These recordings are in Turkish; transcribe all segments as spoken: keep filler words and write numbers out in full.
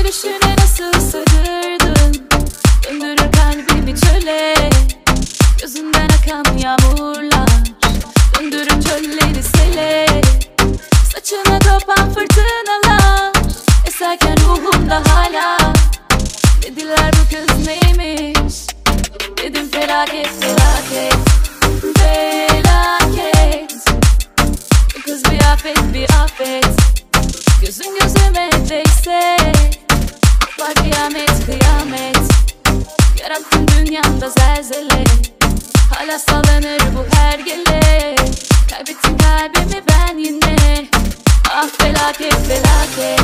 gülüşüne nasıl sığdırdın, döndürür kalbimi çöle. Gözünden akan yağmurlar döndürür çölleri sele. Saçına kopan fırtınalar eserken ruhumda hala. Dediler bu kız neymiş, dedim felaket felaket felaket. Bu kız bir afet bir afet. Gözün gözüme değse var kıyamet kıyamet. Yarattın dünyamda zelzele, hala sallanır bu hergele. Kaybettim kalbimi ben yine. Ah felaket felaket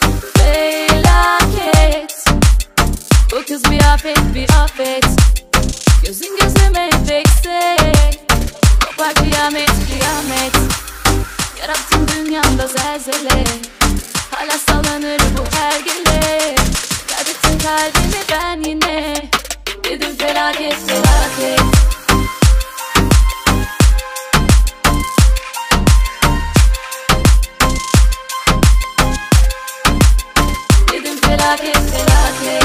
felaket. Bu kız bir afet bir afet. Gözün gözüme değse kopar kıyamet kıyamet. Yarattım dünyamda zelzele, hala sallanır bu hergele. Kaybettim kalbimi ben yine. Dedim felaket felaket. Dedim felaket felaket.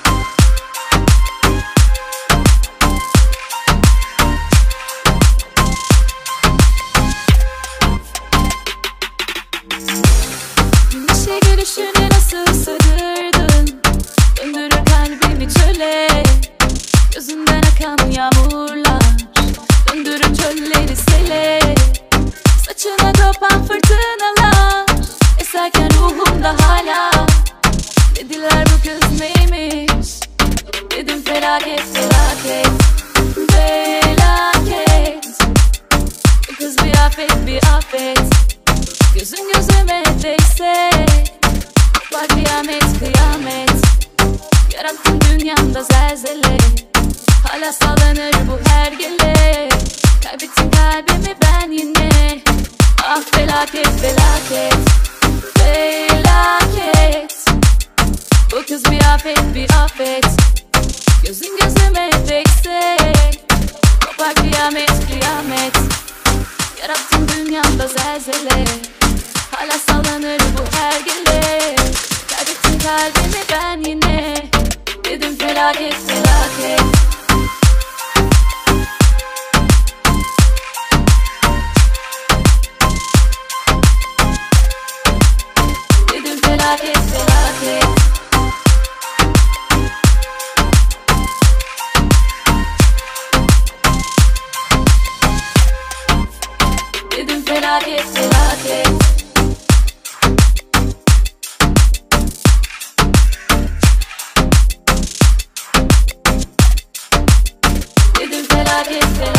Güneşe gülüşüne nasıl sığdırdın, döndürür kalbimi çöle. Gözünden akan yağmurlar döndürür çölleri sele. Saçına kopan fırtınalar eserken ruhumda hala. Dediler bu kız neymiş, dedim felaket felaket felaket. Bu kız bir afet bir afet. Gözün gözüme değse var kıyamet kıyamet. Yarattın dünyamda zelzele, hala sallanır bu hergele. Kaybettim kalbimi ben yine. Ah felaket felaket felaket. Bu kız bir afet bir afet. Gözün gözüme değse kopar kıyamet kıyamet. Yarattım dünyamda zelzele, hala sallanır bu hergele. Kaybettim kalbimi ben yine. Dedim felaket felaket. Dedim felaket felaket. Dedim felaket felaket. Dedim felaket felaket.